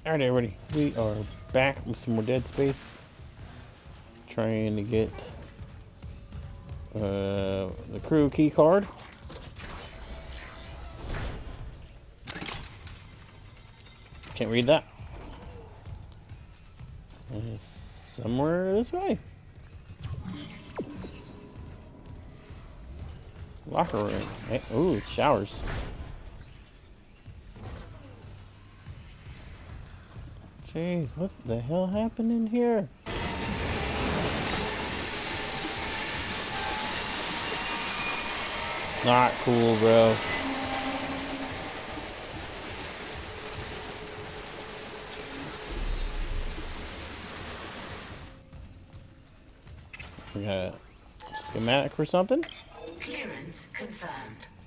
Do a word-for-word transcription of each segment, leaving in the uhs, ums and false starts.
Alright, everybody, we are back with some more Dead Space. Trying to get uh, the crew key card. Can't read that. It's somewhere this way. Locker room. Hey, ooh, showers. Jeez, what the hell happened in here? Not cool, bro. We got a schematic or something? Clearance confirmed.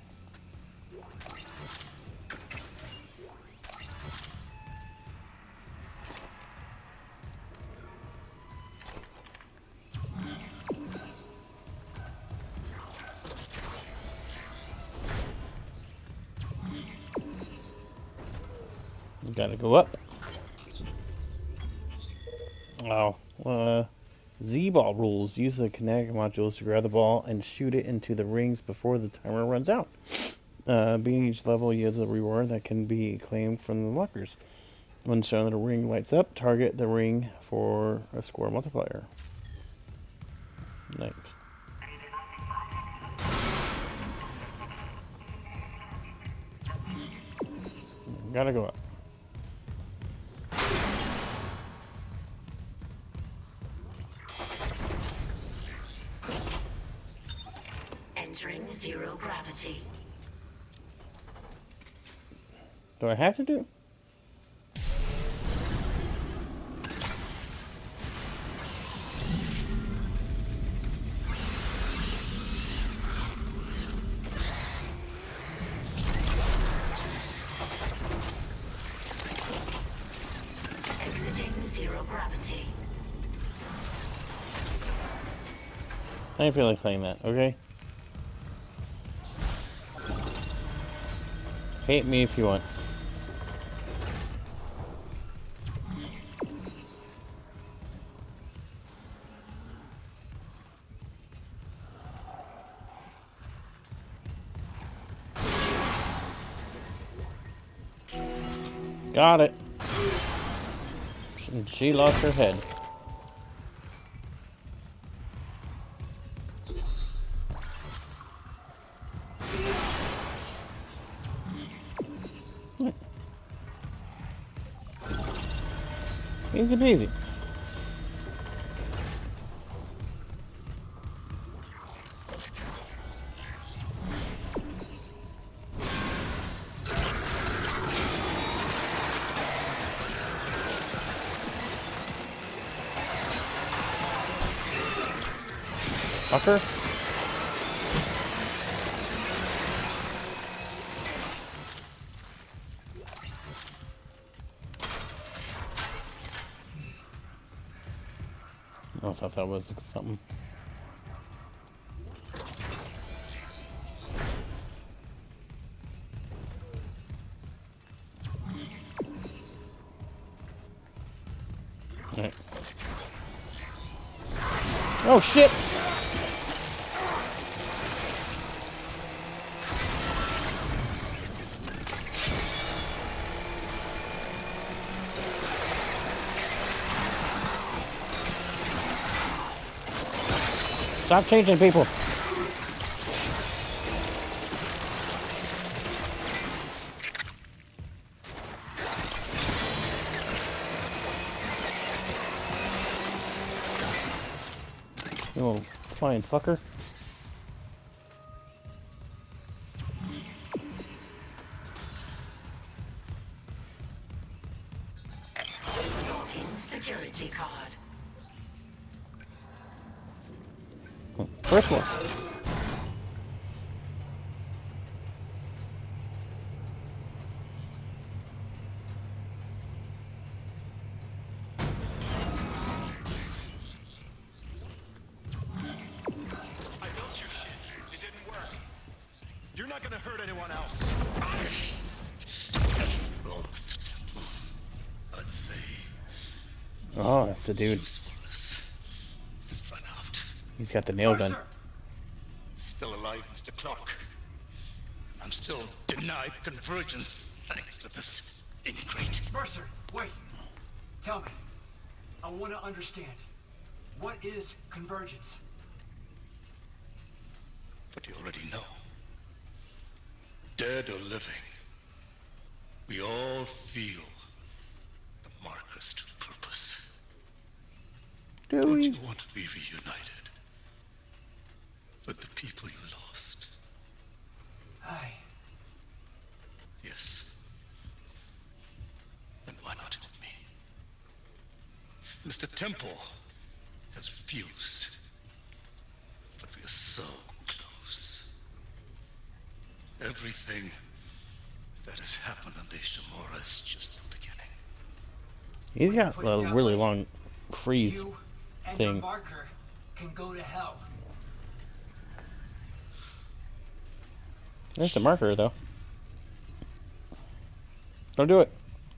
We gotta go up. Oh, uh, Z-ball rules. Use the kinetic modules to grab the ball and shoot it into the rings before the timer runs out. Uh, beating each level yields a reward that can be claimed from the lockers. When shown that a ring lights up, target the ring for a score multiplier. Nice. Gotta go up. Entering zero gravity. Do I have to do? Exiting zero gravity. I don't feel like playing that, okay? Hate me if you want. Got it. She lost her head. Easy peasy. Fucker. I thought that was something. All right. Oh shit! Stop changing people. You little flying fucker. Security card. First one. You're not gonna hurt anyone else. Oh, that's the dude. Usefulness has run out. He's got the nail gun. Mercer! Still alive, Mister Clark. I'm still denied convergence thanks to this ingrate. Mercer, wait. Tell me. I want to understand. What is convergence? But you already know. Dead or living, we all feel the marker's true purpose. Do Don't we? you want to be reunited with the people you lost? I... Yes. Then why not with me? Mister Temple has refused. But we are so close. Everything that has happened on Ishimura is just the beginning. He's got a really long freeze You and your thing. marker can go to hell. There's the marker, though. Don't do it.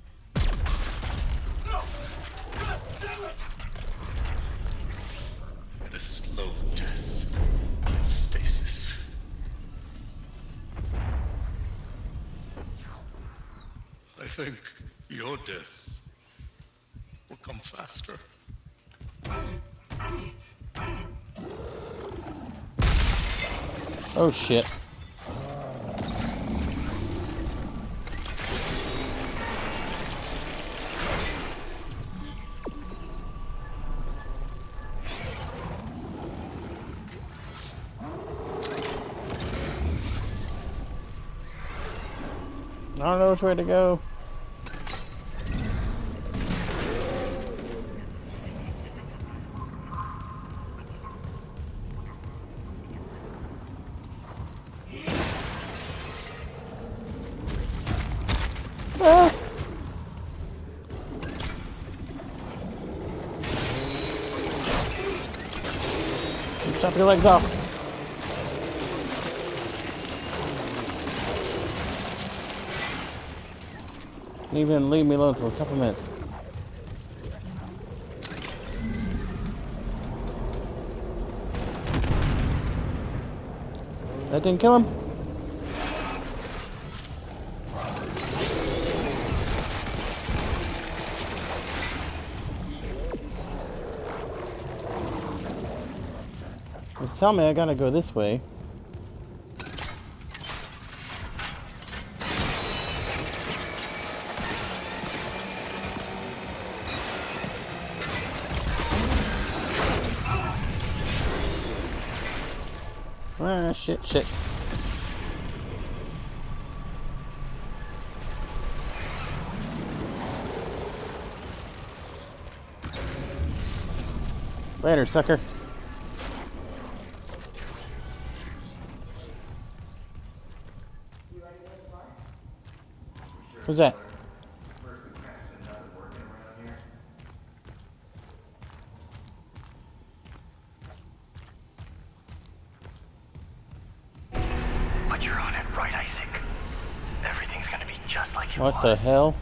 No! God damn it! And a slow death in stasis. I think your death will come faster. Oh shit. I don't know which way to go. Ah. Chop your legs off. Even leave me alone for a couple minutes. That didn't kill him? Just tell me I gotta go this way. Ah, shit, shit. Later, sucker. Who's that? But you're on it, right, Isaac? Everything's gonna be just like it What was. the hell?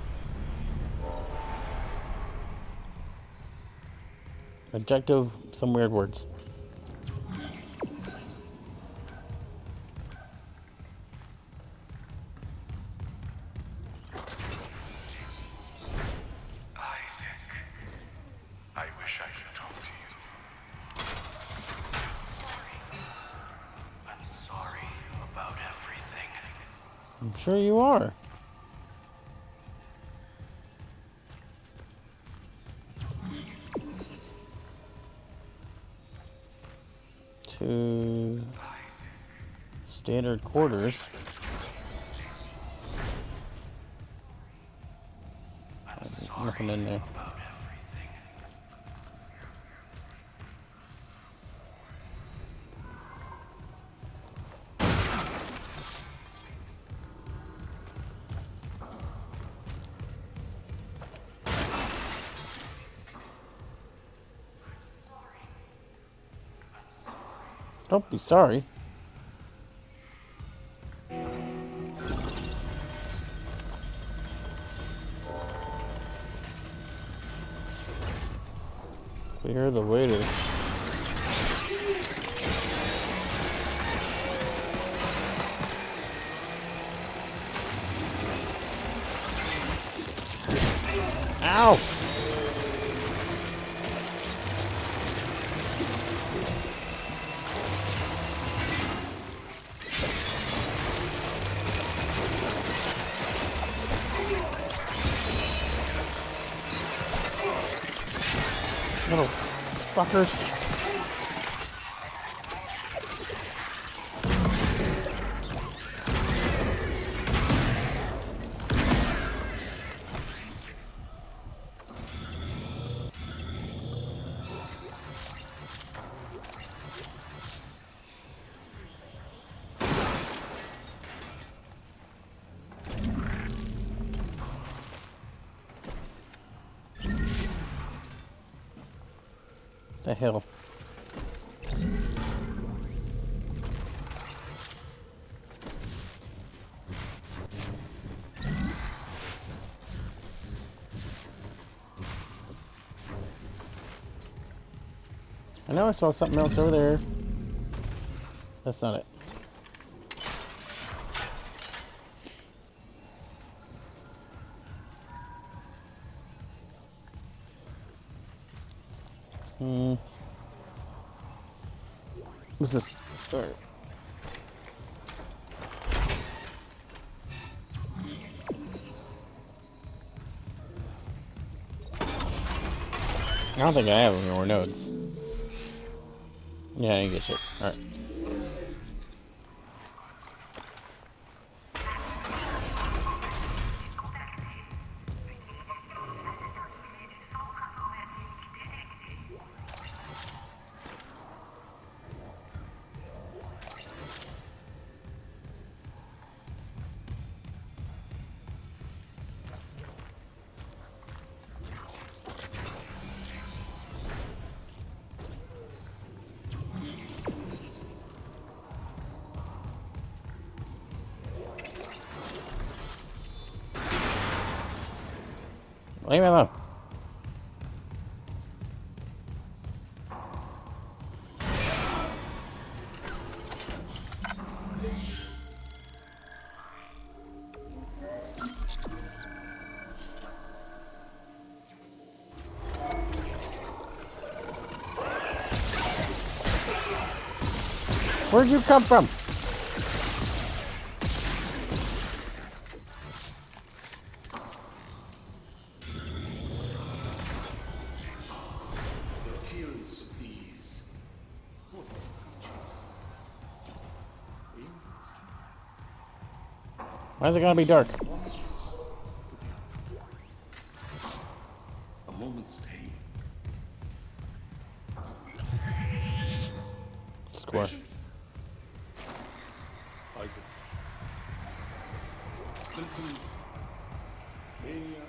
Objective, some weird words. Isaac, I wish I could talk to you. I'm sorry about everything. I'm sure you are. To standard quarters. There's nothing in there. About everything. Don't be sorry. Clear the waiter. Ow! Little fuckers. The hell. I know I saw something else over there. That's not it. Hmm. What's this? All right. I don't think I have any more notes. Yeah, I didn't get shit. Alright. Leave me alone. Where'd you come from? Why is it gonna be dark? A moment's pain. Score. Isaac. Symptoms. Mania.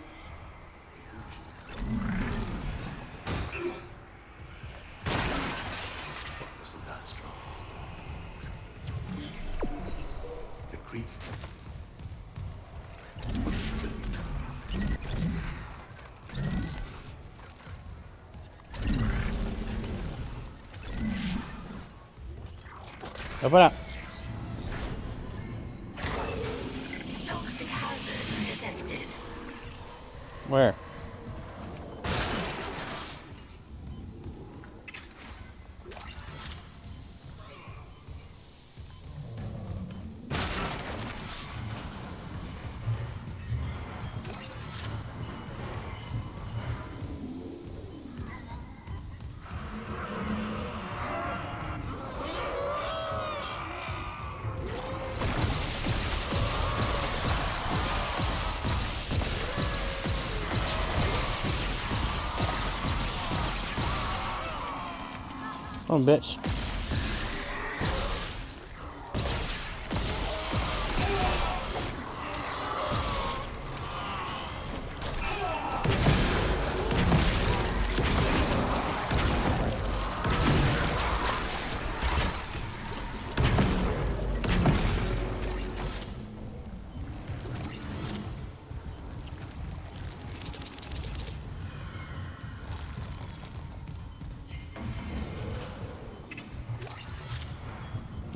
Delusion. Wasn't that strong? The grief. Open up. Toxic hazard detected. Where? Oh, bitch.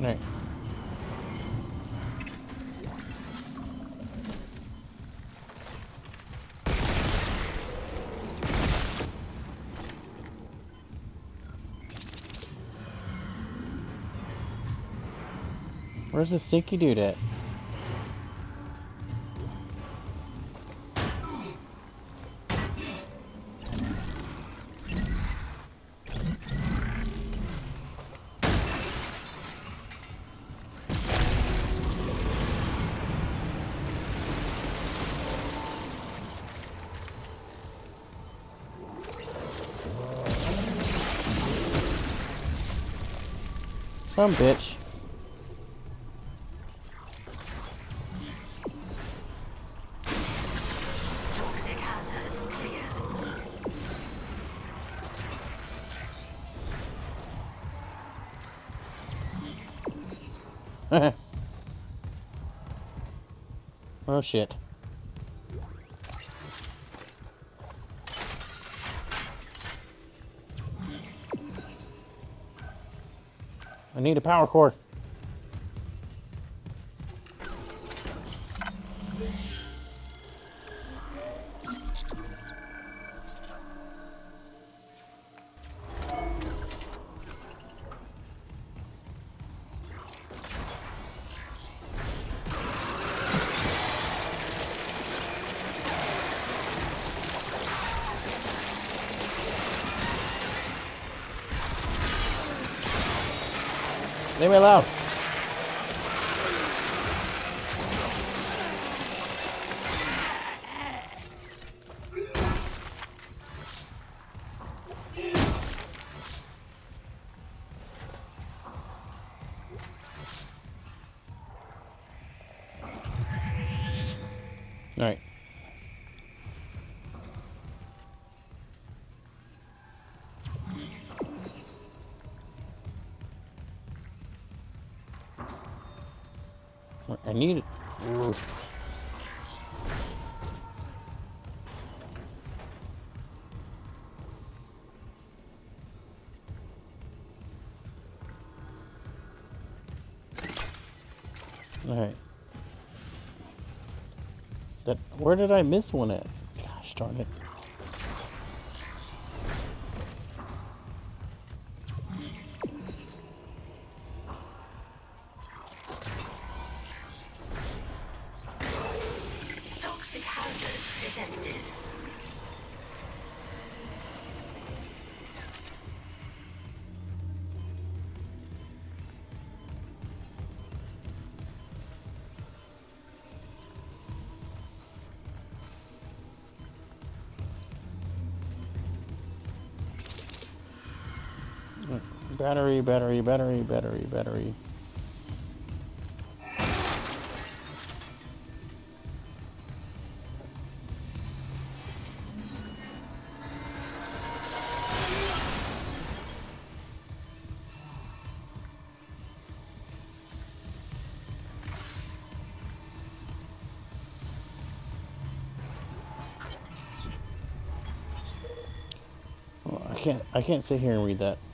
Right. Where's the stinky dude at? Some bitch. Toxic hazard cleared. Oh shit. I need a power core. Leave me alone. All right. I need it. Ooh. All right. That where did I miss one at? Gosh darn it. Toxic hazard detected. Battery, battery, battery, battery, battery. Well, I can't I can't sit here and read that.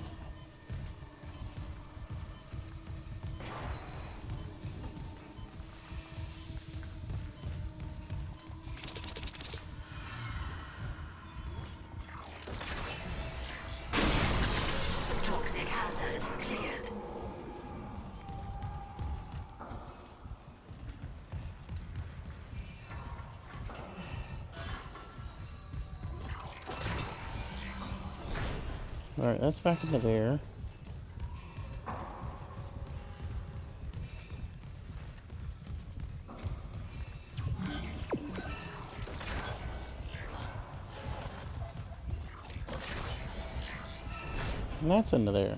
Toxic hazard cleared. Alright, that's back into there. And that's into there.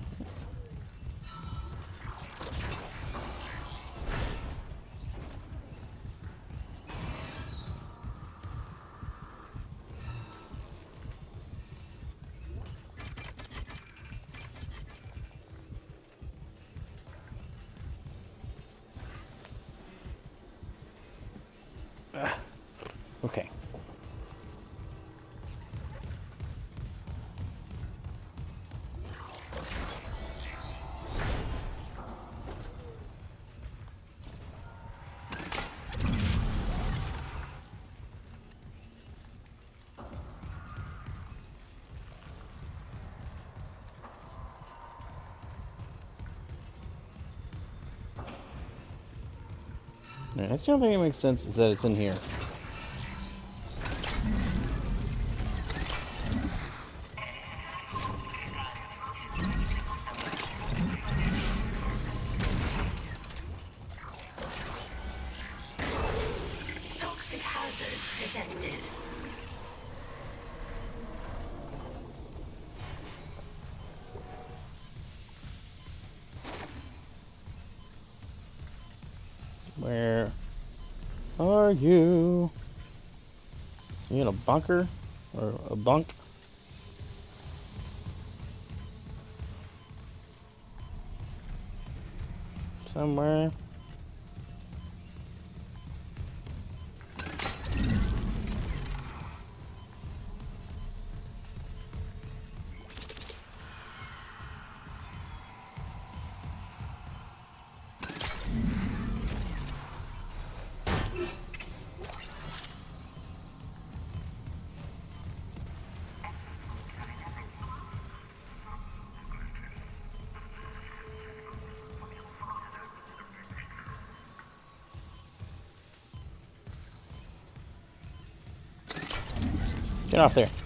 Okay. Yeah, that's the only thing that makes sense is that it's in here. Toxic hazard detected. Where are you? You in a bunker? Or a bunk? Somewhere? Get off there.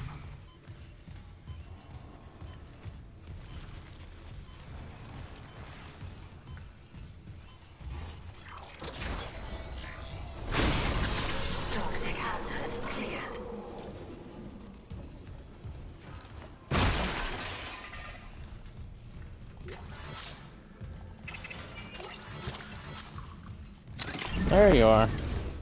Toxic hazard cleared. There you are.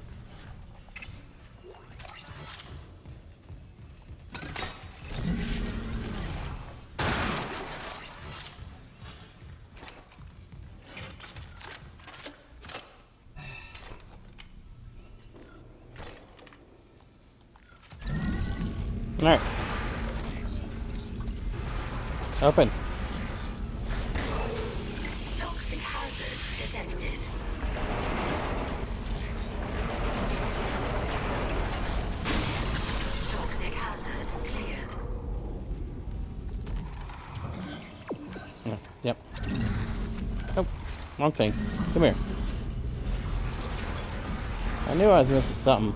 Alright. Open. Toxic hazard detected. Toxic hazard cleared. Yeah, Yep. Oh, wrong thing. Come here. I knew I was missing something.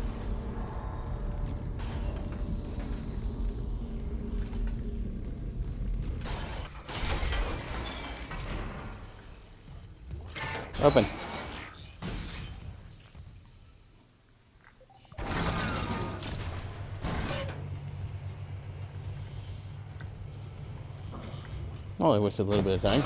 Open. Only wasted a little bit of time.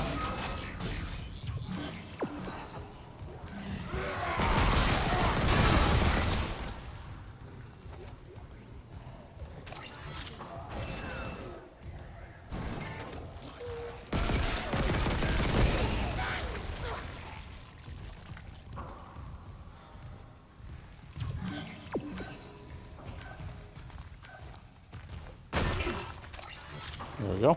There we go.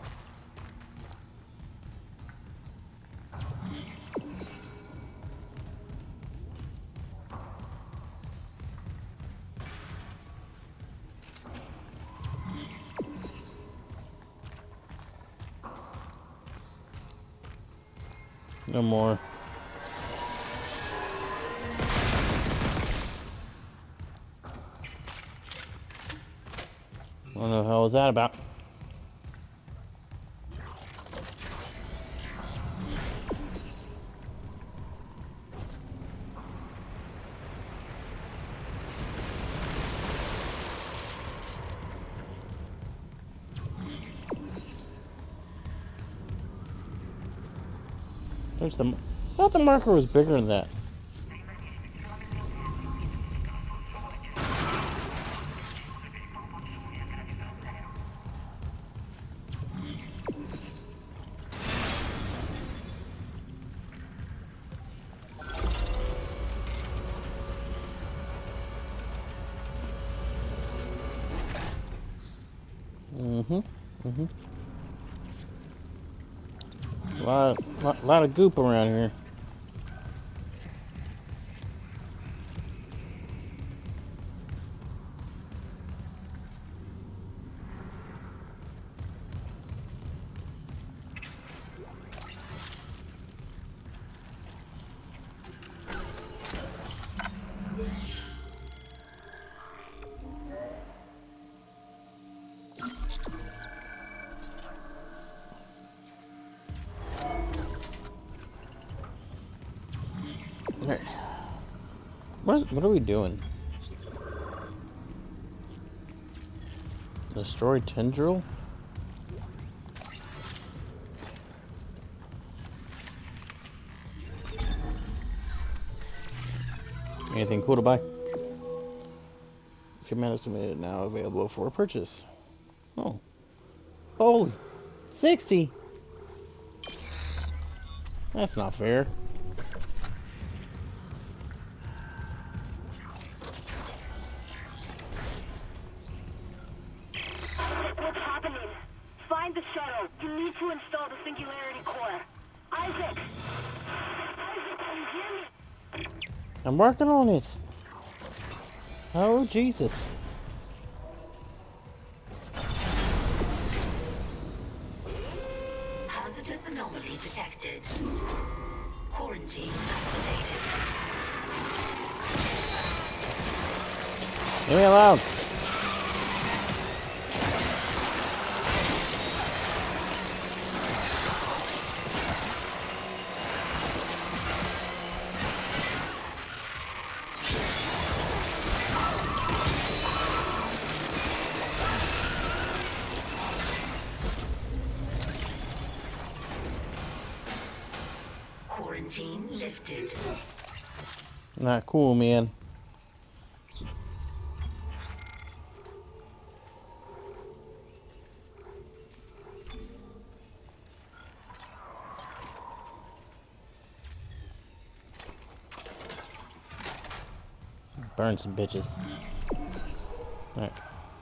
No more. What the hell was that about? There's the. I thought the marker was bigger than that. Mm-hmm. Mm-hmm. A lot, lot, lot of goop around here. Alright. What, what are we doing? Destroy Tendril? Anything cool to buy? Command estimated now available for purchase. Oh. Holy. sixty! That's not fair. What's happening? Find the shuttle. You need to install the Singularity Core. Isaac! Isaac, can you hear me? I'm working on it. Oh, Jesus. Hazardous anomaly detected. Quarantine activated. Leave me alone. Quarantine lifted. Not cool, man. Burn some bitches. Alright.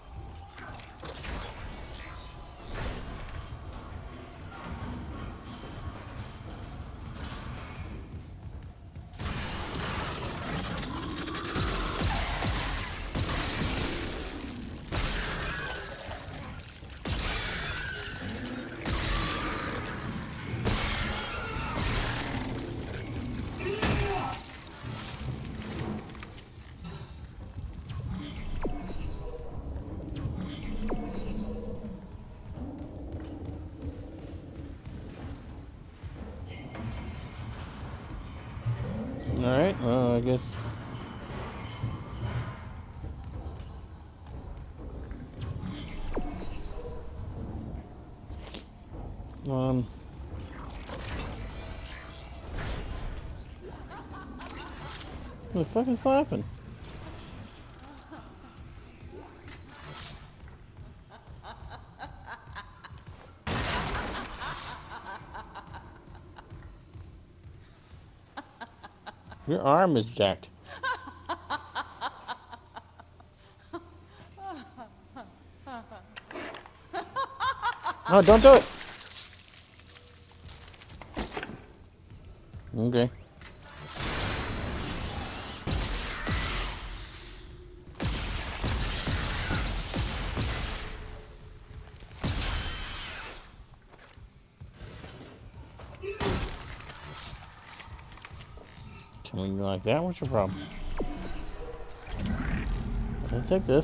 Alright, well, I guess. Um. What the fuck is laughing? Your arm is jacked. No, don't do it. Okay. Killing you like that? What's your problem? I'll take this.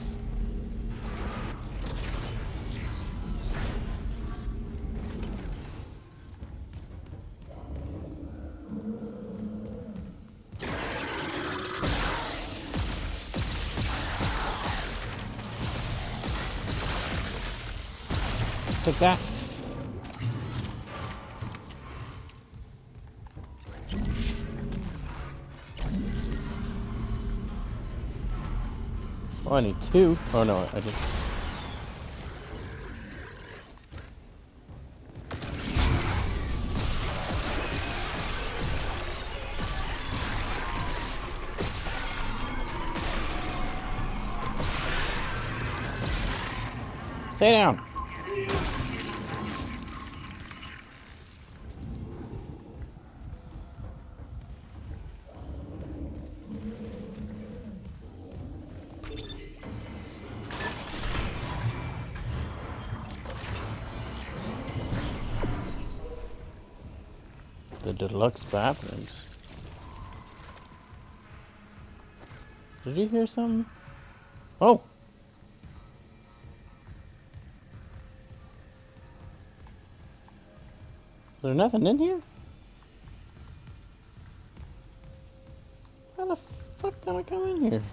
Take that. Oh, I need two. Oh no, I just. Stay down. The deluxe bathrooms. Did you hear something? Oh! there nothing in here? How the fuck did I come in here?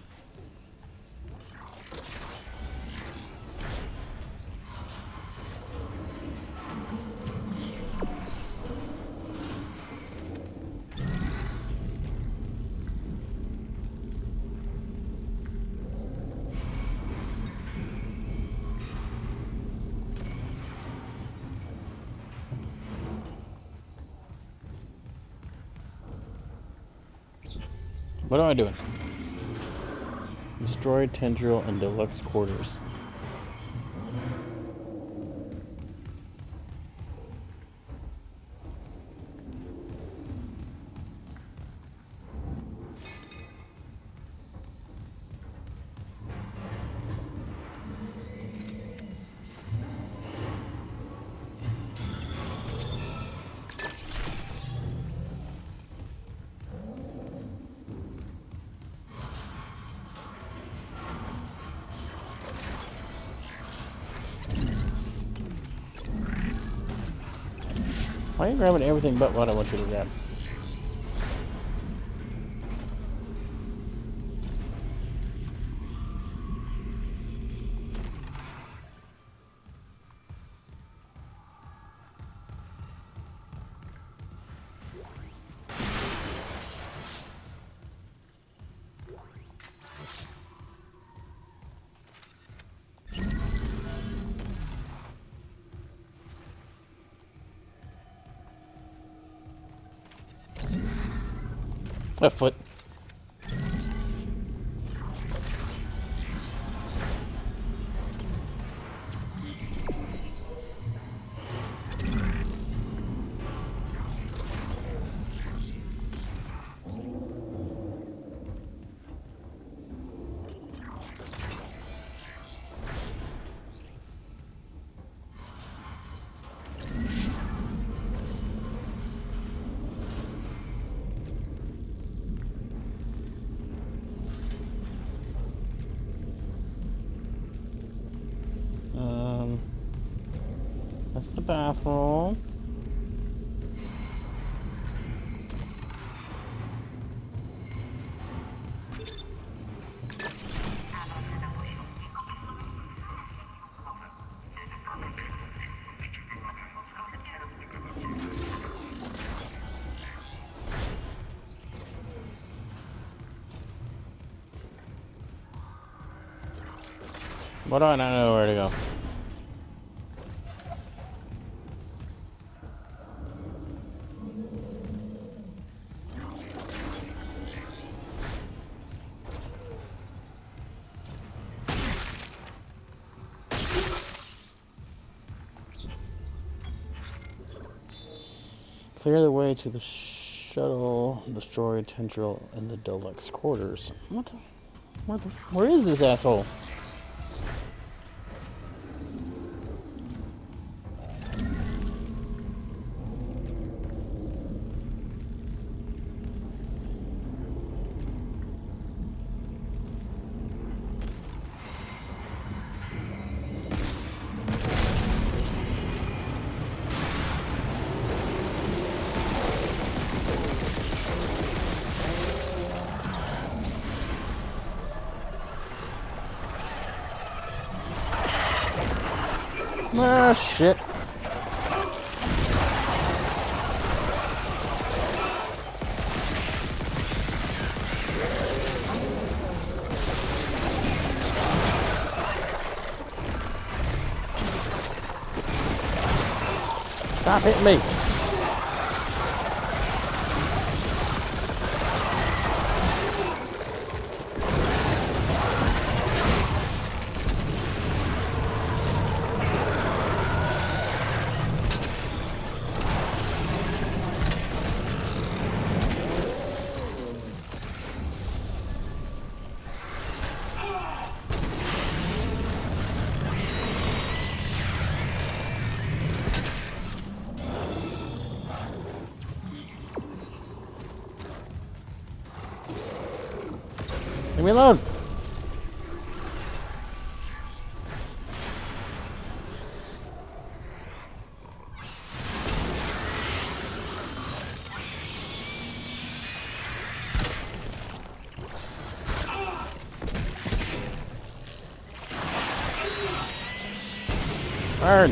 What am I doing? Destroy Tendril and Deluxe Quarters. Why are you grabbing everything but what I want you to grab? Left foot. Um, that's the bathroom. What do I not know where to go? Clear the way to the shuttle, destroy Tendril in the Deluxe Quarters. What the, where the, where is this asshole? Ah, shit. Stop hitting me. Leave me alone. Burn!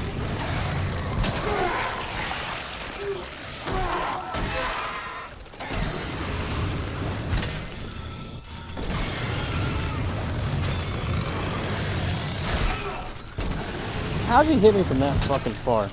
How'd you hit me from that fucking far?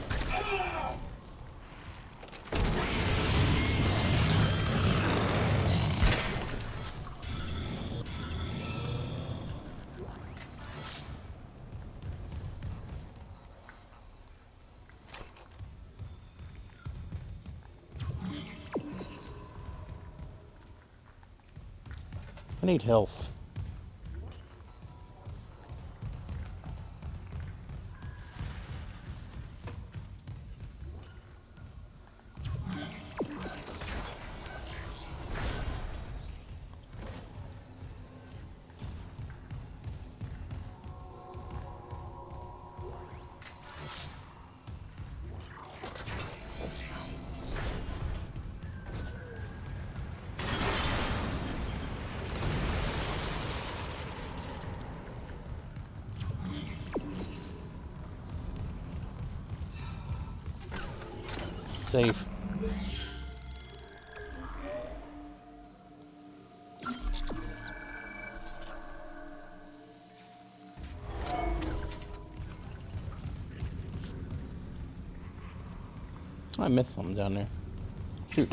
I need health. Safe. I missed something down there. Shoot.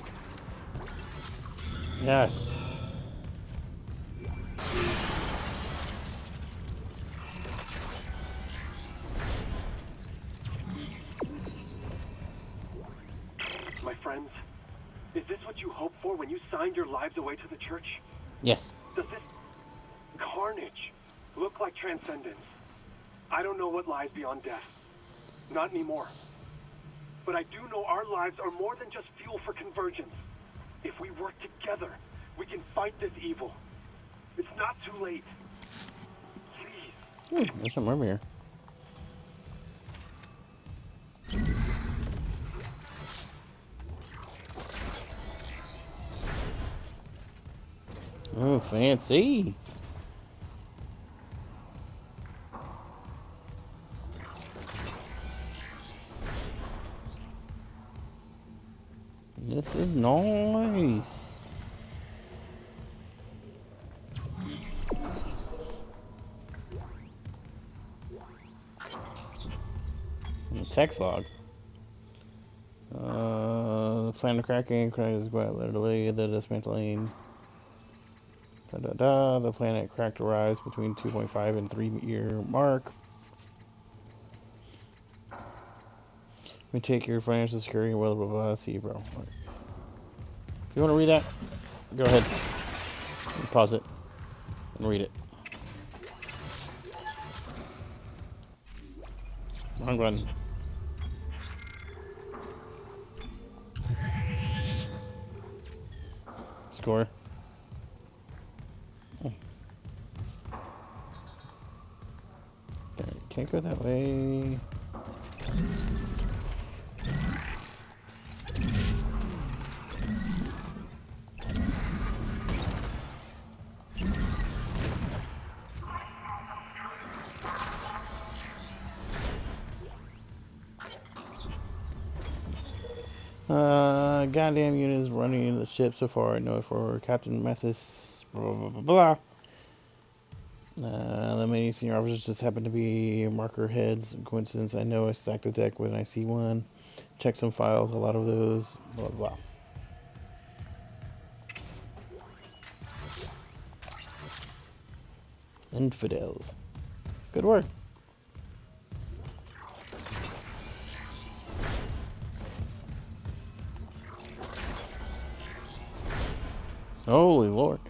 Yes. My friends, is this what you hoped for when you signed your lives away to the church? Yes. Does this carnage look like transcendence? I don't know what lies beyond death. Not anymore. But I do know our lives are more than just fuel for convergence. If we work together, we can fight this evil. It's not too late. Please. Hmm, there's something over here. Oh, fancy. This is nice. Text log. Uh, the plan of cracking, cracking is quite literally the dismantling. Da da da. The planet cracked arrives between two point five and three year mark. We take your financial security and blah blah blah. See you, bro. Right. If you want to read that, go ahead. Pause it and read it. Wrong button. Score. Oh. Okay, can't go that way. Uh, goddamn units running the ship so far. I know for Captain Mathis. Blah blah blah blah. Uh, the many senior officers just happen to be marker heads. Coincidence? I know I stack the deck when I see one. Check some files. A lot of those. Blah blah. Infidels. Good work. Holy Lord.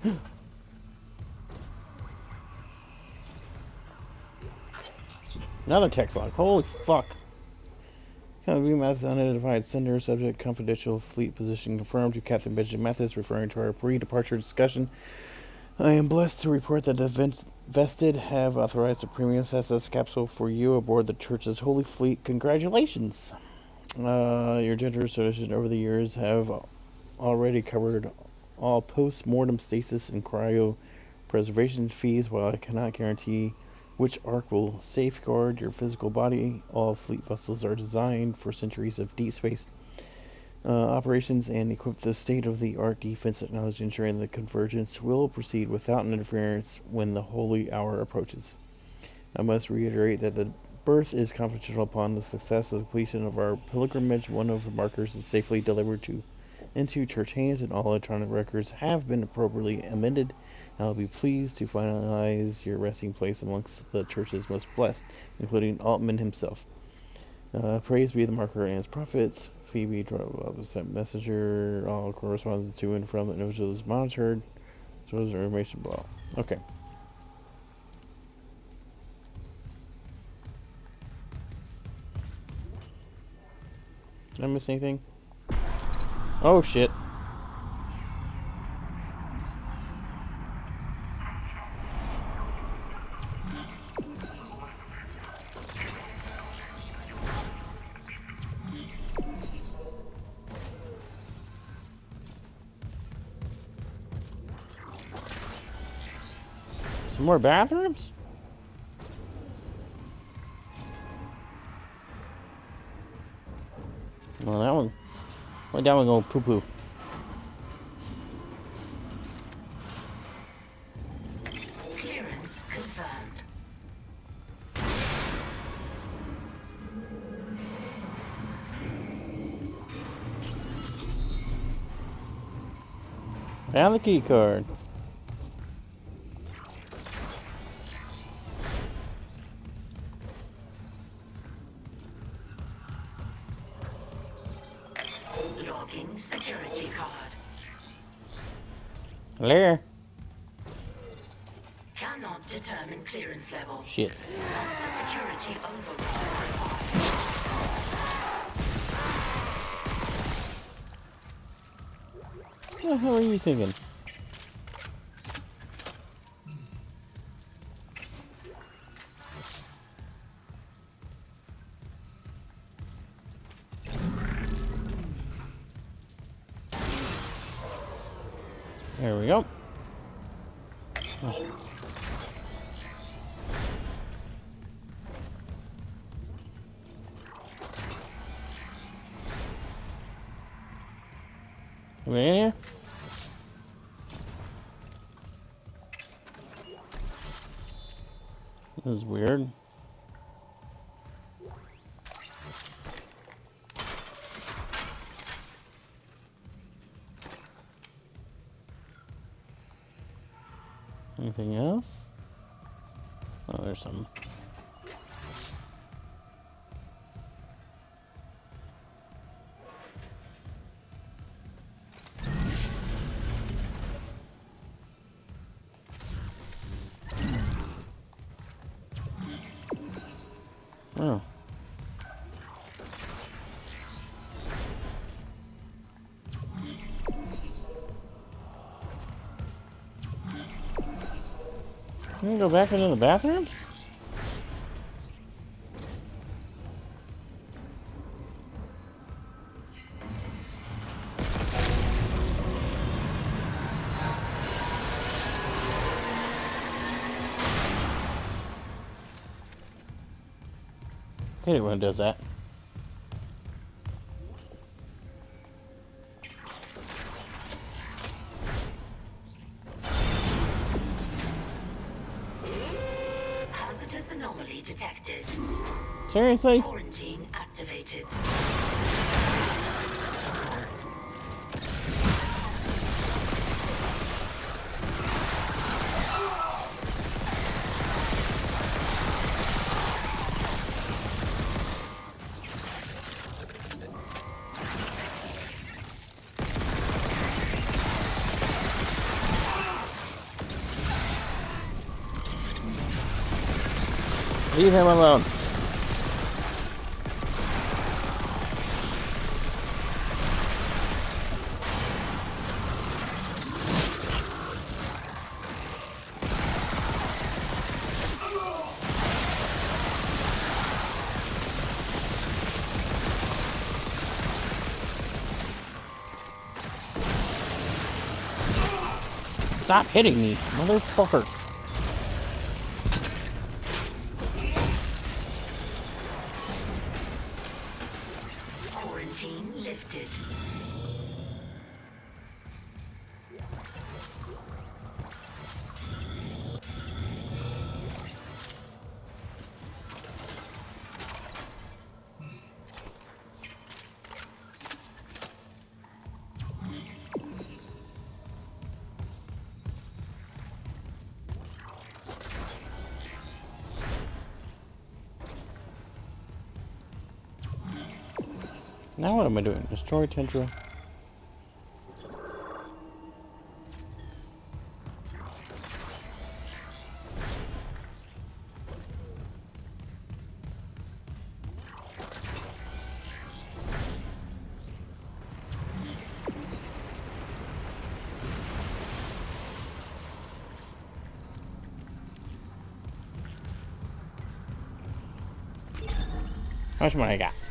Another text log. Holy fuck. Kind of view Mathis unidentified sender subject confidential fleet position confirmed to Captain Benjamin Mathis, referring to our pre-departure discussion. I am blessed to report that the vested have authorized a premium S S capsule for you aboard the church's Holy Fleet. Congratulations. Uh, your generous donations over the years have already covered all post-mortem stasis and cryo preservation fees. While I cannot guarantee which arc will safeguard your physical body. All fleet vessels are designed for centuries of deep space uh, operations and equipped with state-of-the-art defense technology, ensuring the convergence will proceed without interference when the holy hour approaches. I must reiterate that the berth is confidential. Upon the success of the completion of our pilgrimage, one of the markers is safely delivered to into church hands, and all electronic records have been appropriately amended. I'll be pleased to finalize your resting place amongst the church's most blessed, including Altman himself. Uh, praise be the marker and its prophets. Phoebe, sent messenger, all correspondence to and from the individual is monitored. So is information blah. Okay. Did I miss anything? Oh shit. Some more bathrooms? Well, that one. Why that one go poo poo? Clearance confirmed. And the key card. Logging security card. There. Cannot determine clearance level. Shit. Master security override. What the hell are you thinking? There we go. Oh. Come in here. This is weird. Anything else? Oh, there's some. Oh. Can we go back into the bathrooms? I hate it when it does that. Hazardous anomaly detected. Seriously? Quarantine activated. Leave him alone. Stop hitting me, motherfucker. Quarantine lifted. Now what am I doing? Destroy Tentra. How much money I got?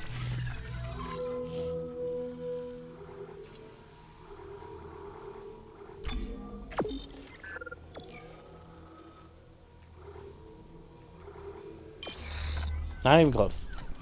Not even close.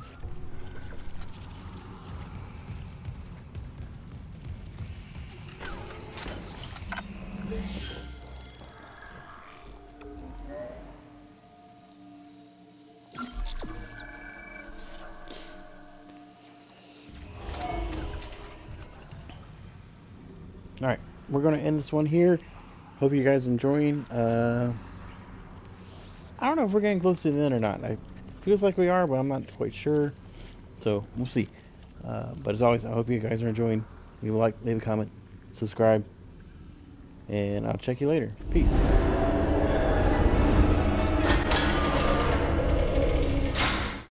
Alright, we're going to end this one here. Hope you guys enjoying. Uh, I don't know if we're getting close to the end or not. I feels like we are, but I'm not quite sure. So, we'll see. Uh, but as always, I hope you guys are enjoying. Leave a like, leave a comment, subscribe, and I'll check you later. Peace.